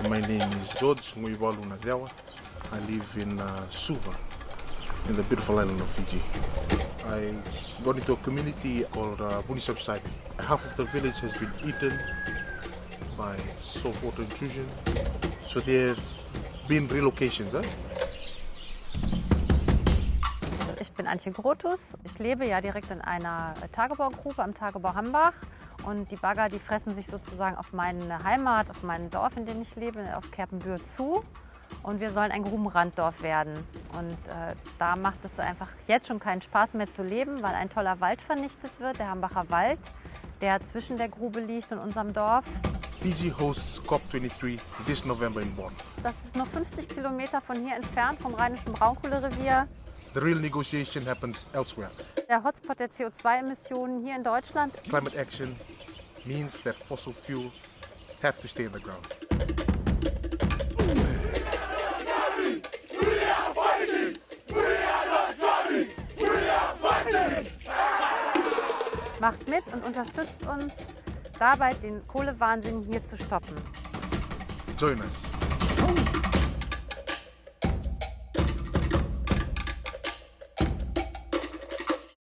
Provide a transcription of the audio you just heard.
My name is George Nguivalu Nagawa. I live in Suva, in the beautiful island of Fiji. I got into a community called Bunisapsabi. Half of the village has been eaten by saltwater intrusion. So there have been relocations. Ich bin Antje Grotus. Ich lebe ja direkt in einer Tagebaugrube am Tagebau Hambach. Und die Bagger, die fressen sich sozusagen auf meine Heimat, auf mein Dorf, in dem ich lebe, auf Kerpenbühr zu. Und wir sollen ein Grubenranddorf werden. Und da macht es einfach jetzt schon keinen Spaß mehr zu leben, weil ein toller Wald vernichtet wird, der Hambacher Wald, der zwischen der Grube liegt und unserem Dorf. Fiji hosts COP23 this November in Bonn. Das ist nur 50 Kilometer von hier entfernt, vom Rheinischen Braunkohlerevier. The real negotiation happens elsewhere. Der Hotspot der CO2-Emissionen hier in Deutschland. Climate action means that fossil fuel have to stay in the ground. Macht mit und unterstützt uns dabei, den Kohlewahnsinn hier zu stoppen. Join us.